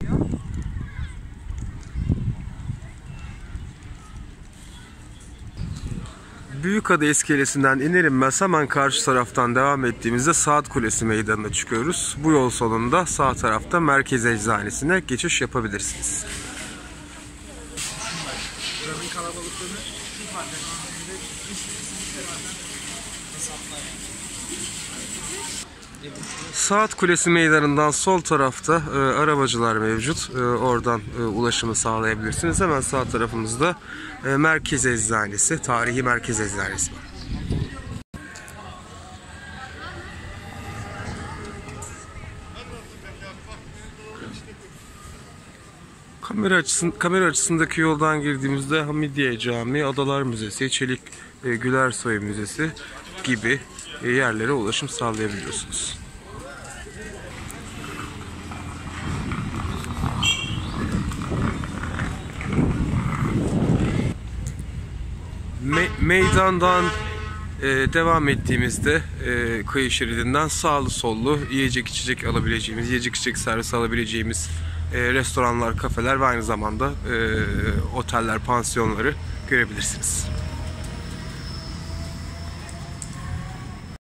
Büyükada iskelesinden iner inmez hemen karşı taraftan devam ettiğimizde Saat Kulesi Meydanı'na çıkıyoruz. Bu yol sonunda sağ tarafta Merkez Eczanesi'ne geçiş yapabilirsiniz. Saat Kulesi Meydanı'ndan sol tarafta arabacılar mevcut. Oradan ulaşımı sağlayabilirsiniz. Hemen sağ tarafımızda Merkez Eczanesi, tarihi Merkez Eczanesi var. Kamera açısındaki yoldan girdiğimizde Hamidiye Camii, Adalar Müzesi, Çelik Gülersoy Müzesi gibi yerlere ulaşım sağlayabiliyorsunuz. Meydandan devam ettiğimizde kıyı şeridinden sağlı sollu yiyecek içecek alabileceğimiz, yiyecek içecek servis alabileceğimiz restoranlar, kafeler ve aynı zamanda oteller, pansiyonları görebilirsiniz.